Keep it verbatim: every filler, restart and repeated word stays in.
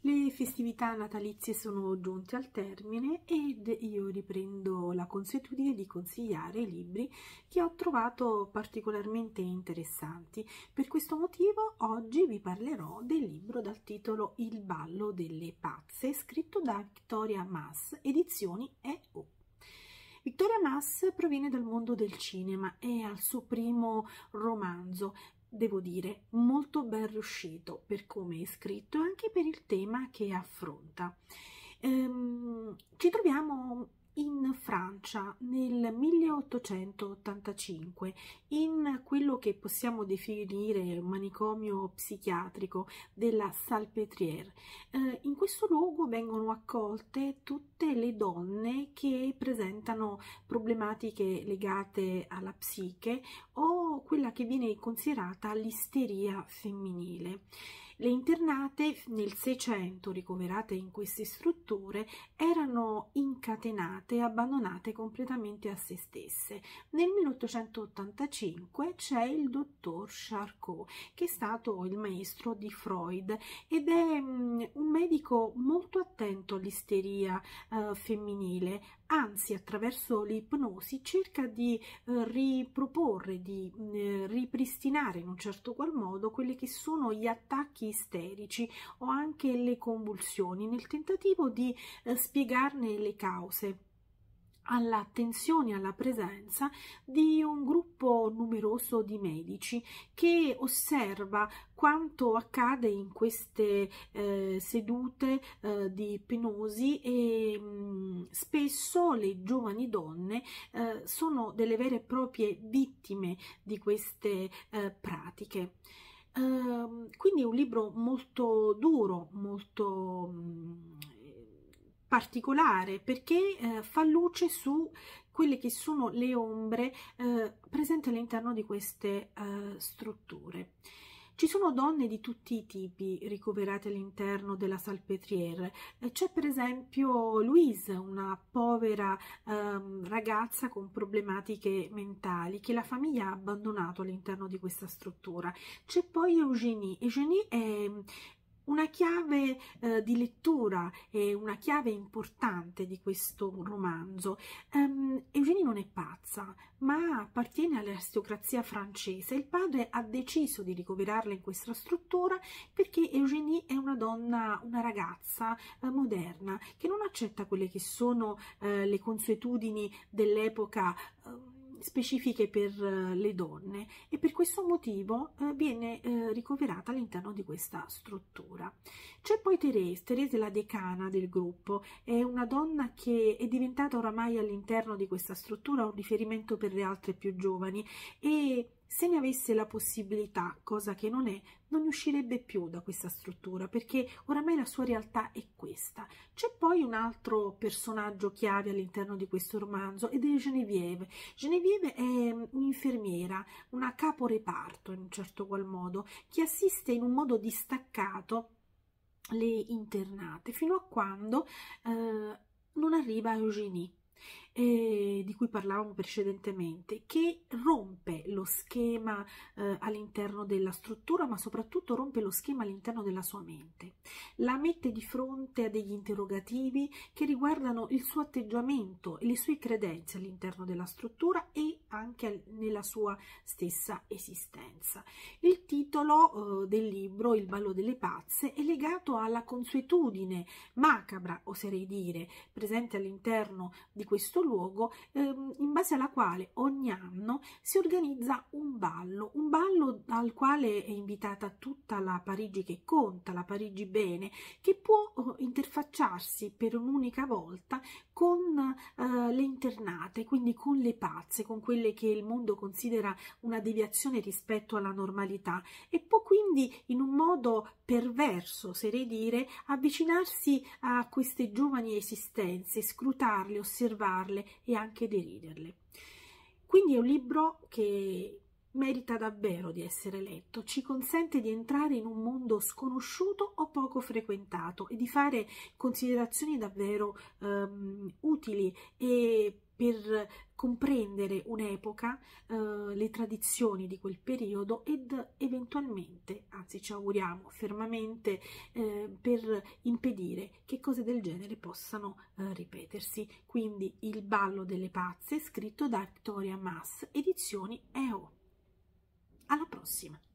Le festività natalizie sono giunte al termine ed io riprendo la consuetudine di consigliare i libri che ho trovato particolarmente interessanti. Per questo motivo oggi vi parlerò del libro dal titolo Il ballo delle pazze, scritto da Victoria Mass, edizioni E O. Victoria Mass proviene dal mondo del cinema e al suo primo romanzo, devo dire, molto ben riuscito per come è scritto e anche per il tema che affronta. Ehm, ci troviamo in Francia nel milleottocentottantacinque, in quello che possiamo definire un manicomio psichiatrico della Salpêtrière. Eh, in questo luogo vengono accolte tutte le donne che presentano problematiche legate alla psiche o quella che viene considerata l'isteria femminile. Le internate nel Seicento ricoverate in queste strutture erano incatenate e abbandonate completamente a se stesse. Nel milleottocentottantacinque c'è il dottor Charcot, che è stato il maestro di Freud ed è um, un medico molto attento all'isteria uh, femminile, anzi attraverso l'ipnosi cerca di uh, riproporre, di uh, ripristinare in un certo qual modo quelli che sono gli attacchi isterici o anche le convulsioni, nel tentativo di uh, spiegarne le cause all'attenzione e alla presenza di un gruppo numeroso di medici che osserva quanto accade in queste eh, sedute eh, di ipnosi e mh, spesso le giovani donne eh, sono delle vere e proprie vittime di queste eh, pratiche. Uh, quindi è un libro molto duro, molto mh, particolare, perché eh, fa luce su quelle che sono le ombre eh, presenti all'interno di queste eh, strutture. Ci sono donne di tutti i tipi ricoverate all'interno della Salpêtrière. C'è per esempio Louise, una povera ehm, ragazza con problematiche mentali che la famiglia ha abbandonato all'interno di questa struttura. C'è poi Eugénie. Eugénie è una chiave eh, di lettura e una chiave importante di questo romanzo. Um, Eugénie non è pazza, ma appartiene all'aristocrazia francese. Il padre ha deciso di ricoverarla in questa struttura perché Eugénie è una donna, una ragazza eh, moderna, che non accetta quelle che sono eh, le consuetudini dell'epoca eh, specifiche per uh, le donne, e per questo motivo uh, viene uh, ricoverata all'interno di questa struttura. C'è poi Thérèse, Thérèse è la decana del gruppo, è una donna che è diventata oramai all'interno di questa struttura un riferimento per le altre più giovani, e se ne avesse la possibilità, cosa che non è, non uscirebbe più da questa struttura, perché oramai la sua realtà è questa. C'è poi un altro personaggio chiave all'interno di questo romanzo ed è Geneviève. Geneviève è un'infermiera, una caporeparto in un certo qual modo, che assiste in un modo distaccato le internate fino a quando eh, non arriva Eugénie, Eh, di cui parlavamo precedentemente, che rompe lo schema eh, all'interno della struttura, ma soprattutto rompe lo schema all'interno della sua mente. La mette di fronte a degli interrogativi che riguardano il suo atteggiamento e le sue credenze all'interno della struttura e anche nella sua stessa esistenza. Il titolo eh, del libro, Il ballo delle pazze, è legato alla consuetudine macabra, oserei dire, presente all'interno di questo luogo, ehm, in base alla quale ogni anno si organizza un ballo, un ballo al quale è invitata tutta la Parigi che conta, la Parigi bene, che può eh, interfacciarsi per un'unica volta con eh, le internate, quindi con le pazze, con quelle che il mondo considera una deviazione rispetto alla normalità, e può quindi in un modo perverso, oserei dire, avvicinarsi a queste giovani esistenze, scrutarle, osservarle e anche deriderle. Quindi è un libro che merita davvero di essere letto, ci consente di entrare in un mondo sconosciuto o poco frequentato e di fare considerazioni davvero ehm, utili e per comprendere un'epoca, eh, le tradizioni di quel periodo ed eventualmente, anzi ci auguriamo fermamente, eh, per impedire che cose del genere possano eh, ripetersi. Quindi Il ballo delle pazze, scritto da Victoria Mass, edizioni E O. Alla prossima!